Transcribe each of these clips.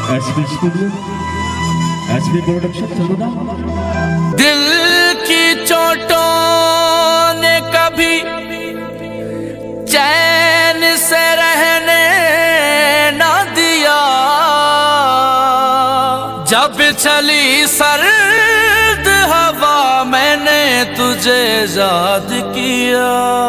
SP studio, SP production, चलो ना। दिल की चोटों ने कभी चैन से रहने ना दिया, जब चली सर्द हवा मैंने तुझे याद किया।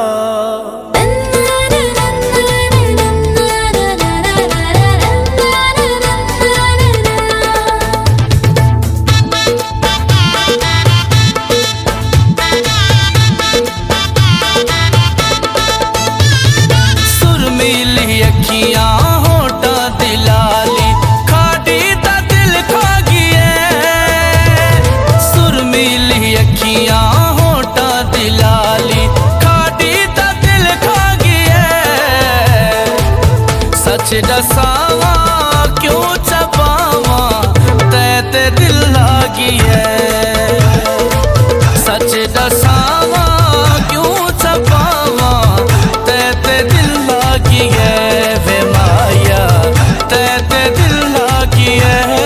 अखियां होठा दिलाली खाड़ी दा दिल खा गए, सुरमीली अखियां होठा दिलाली खाड़ी दा दिल खा गए। सच दसावा क्यों छपावा ते दिल लागी है, सच दसावा क्यों छपावा ते दिल लागी है। वे माया ते दिल लागी है।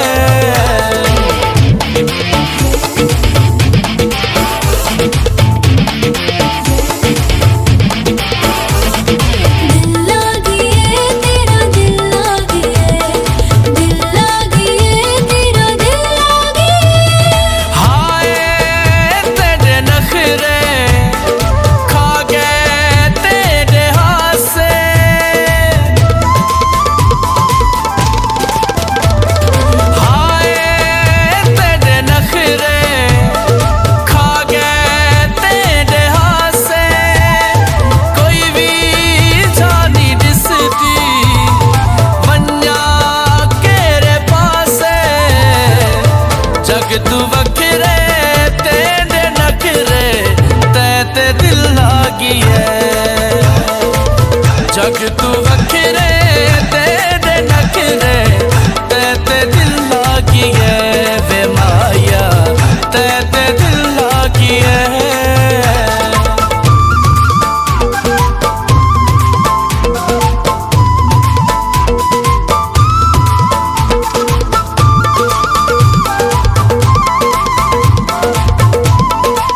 तू वखरे तेरे नखरे ते दिल लागी है, जग तू वखरे तेरे नखरे ते दिल लागी है। वे माया ते दिल लागी है।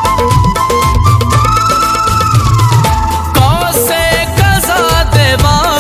देवा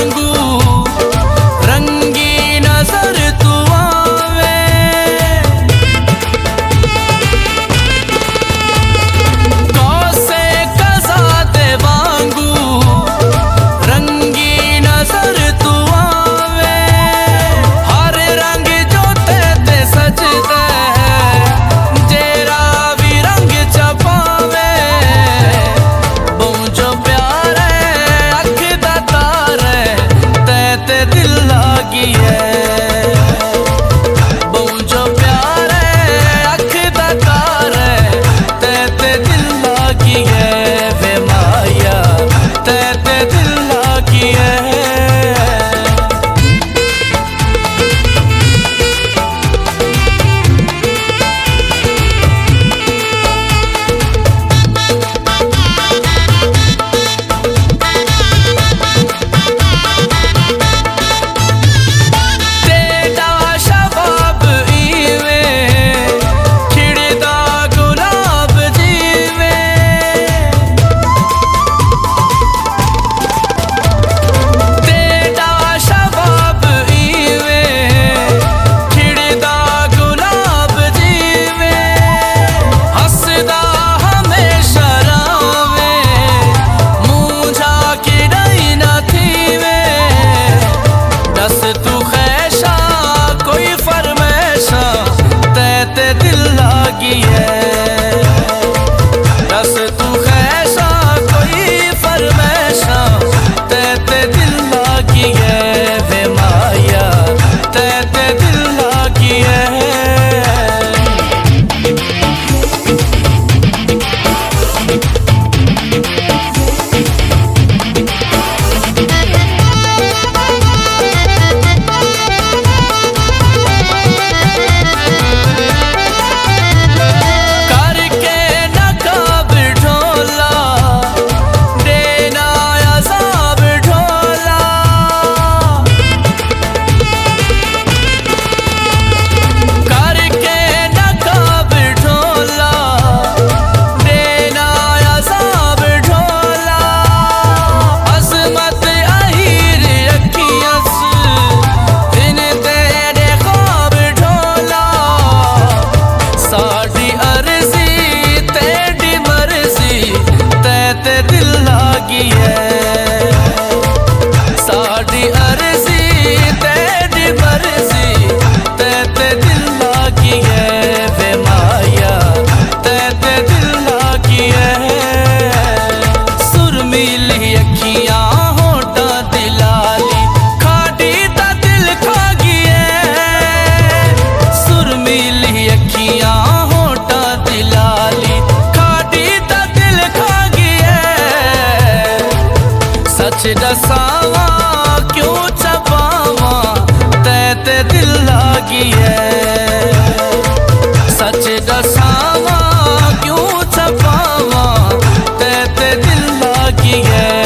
सच दसावा क्यों छपावा ते दिल लागी है। सच दसावा क्यों छपावा ते दिल लागी है।